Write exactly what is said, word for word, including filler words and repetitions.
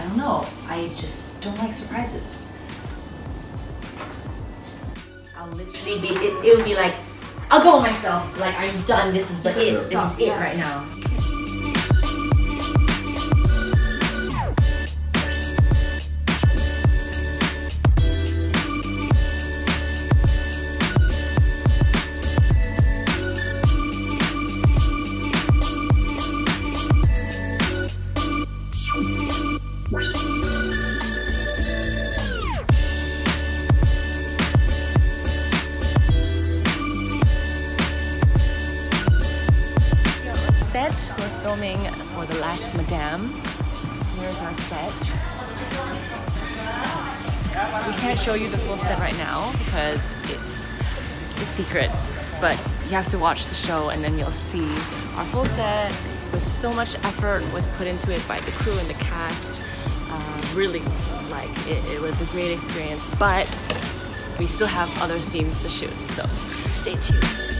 I don't know, I just don't like surprises. I'll literally be, it, it'll be like, I'll go myself, like I'm done, this is the it, this is it right now. Set. We're filming for The Last Madame. Here's our set. We can't show you the full set right now because it's, it's a secret, but you have to watch the show and then you'll see our full set. With so much effort was put into it by the crew and the cast. Uh, really, like, it, it was a great experience, but we still have other scenes to shoot, so stay tuned.